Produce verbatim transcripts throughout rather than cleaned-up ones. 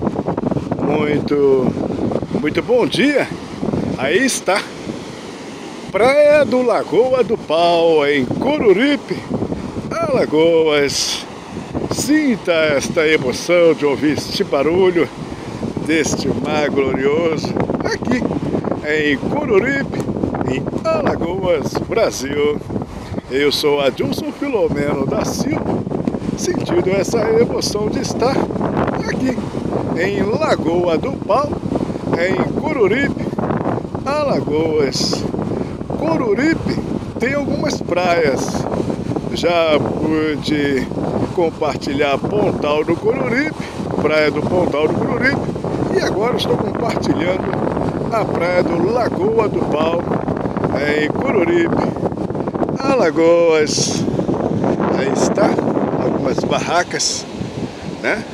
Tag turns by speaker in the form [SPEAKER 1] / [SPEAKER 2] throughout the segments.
[SPEAKER 1] Muito, muito bom dia. Aí está Praia do Lagoa do Pau, em Coruripe, Alagoas. Sinta esta emoção de ouvir este barulho deste mar glorioso aqui em Coruripe, em Alagoas, Brasil. Eu sou Adilson Filomeno da Silva, sentindo essa emoção de estar aqui em Lagoa do Pau, em Coruripe, Alagoas. Coruripe tem algumas praias. Já pude compartilhar Pontal do Coruripe, Praia do Pontal do Coruripe, e agora estou compartilhando a Praia do Lagoa do Pau, em Coruripe, Alagoas. Aí está, algumas barracas, né?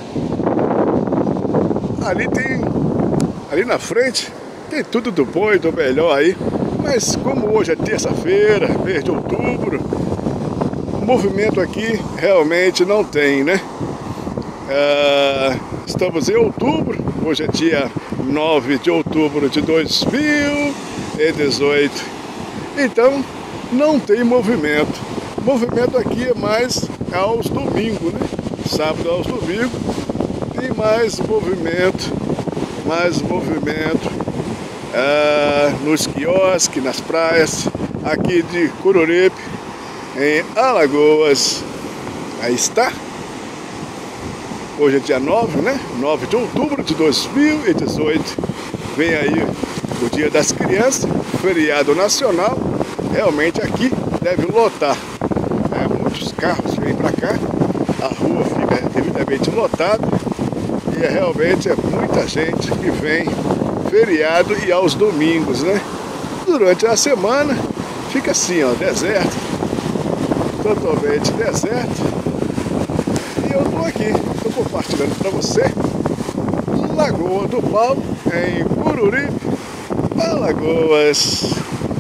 [SPEAKER 1] Ali tem, ali na frente, tem tudo do bom e do melhor aí. Mas como hoje é terça-feira, mês de outubro, o movimento aqui realmente não tem, né? Ah, estamos em outubro, hoje é dia nove de outubro de dois mil e dezoito. Então, não tem movimento. O movimento aqui é mais aos domingos, né? Sábado aos domingos tem mais movimento, mais movimento ah, nos quiosques, nas praias aqui de Coruripe, em Alagoas. Aí está. Hoje é dia nove, né? nove de outubro de dois mil e dezoito. Vem aí o Dia das Crianças, feriado nacional. Realmente aqui deve lotar. É, muitos carros vêm para cá, a rua fica devidamente lotada e é, realmente é muita gente que vem feriado e aos domingos, né? Durante a semana fica assim, ó, deserto, totalmente deserto. E eu tô aqui, tô compartilhando para você Lagoa do Pau, em Coruripe, Alagoas.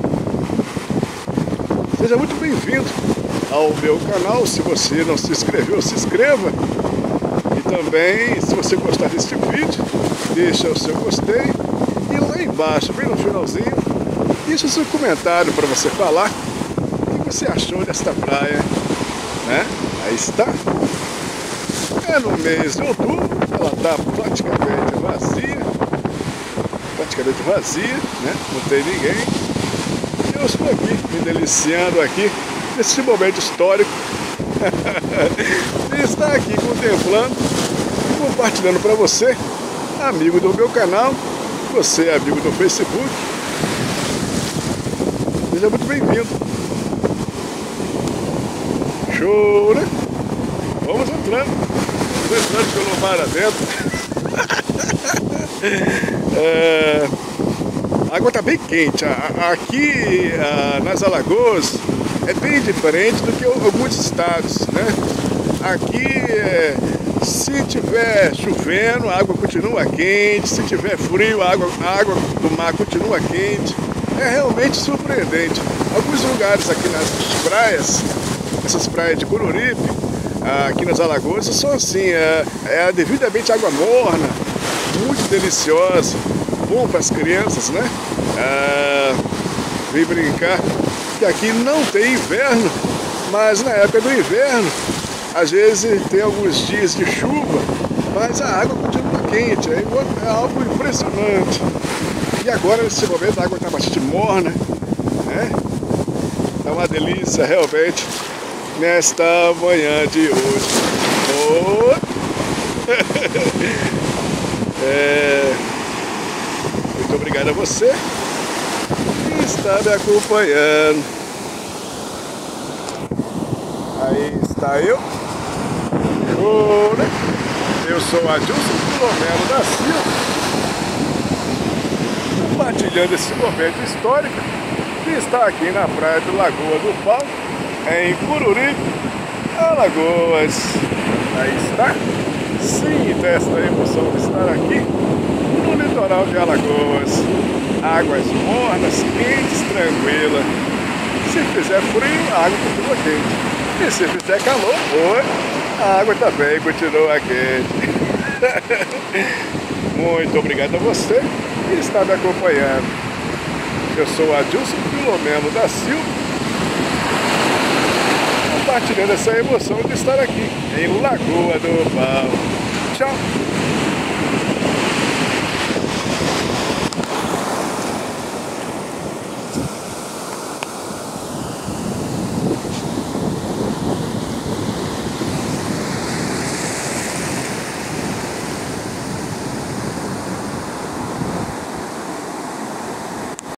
[SPEAKER 1] Seja muito bem-vindo ao meu canal. Se você não se inscreveu, se inscreva. E também, se você gostar deste vídeo, deixa o seu gostei. E lá embaixo, bem no finalzinho, deixa o seu comentário para você falar o que você achou desta praia, né? Aí está. É no mês de outubro, ela está praticamente vazia. Praticamente vazia, né? Não tem ninguém. Eu estou aqui, me deliciando aqui, nesse momento histórico. E estar aqui contemplando e compartilhando para você, amigo do meu canal, você amigo do Facebook. Seja muito bem-vindo. Show, né? Vamos entrando. Vamos entrando pelo mar adentro. é... A água está bem quente. Aqui nas Alagoas é bem diferente do que alguns estados, né? Aqui, se tiver chovendo, a água continua quente. Se tiver frio, a água, a água do mar continua quente. É realmente surpreendente. Alguns lugares aqui nas praias, essas praias de Coruripe, aqui nas Alagoas, são assim, é, é devidamente água morna, muito deliciosa. Bom para as crianças, né? Ah, vem brincar que aqui não tem inverno, mas na época do inverno, às vezes tem alguns dias de chuva, mas a água continua quente, é, é algo impressionante. E agora, nesse momento, a água está bastante morna, né? É uma delícia, realmente, nesta manhã de hoje. Oh! é... Muito obrigado a você que está me acompanhando. Aí está eu. Oh, né? Eu sou Adilson Filomeno da Silva, compartilhando esse momento histórico que está aqui na Praia do Lagoa do Pau, em Coruripe, Alagoas. Aí está. Sinta esta emoção de estar aqui no litoral de Alagoas. Águas mornas, quentes, tranquilas. Se fizer frio, a água continua quente. E se fizer calor, oi, a água também continua quente. Muito obrigado a você que está me acompanhando. Eu sou Adilson Filomeno da Silva, compartilhando essa emoção de estar aqui em Lagoa do Pau. Tchau!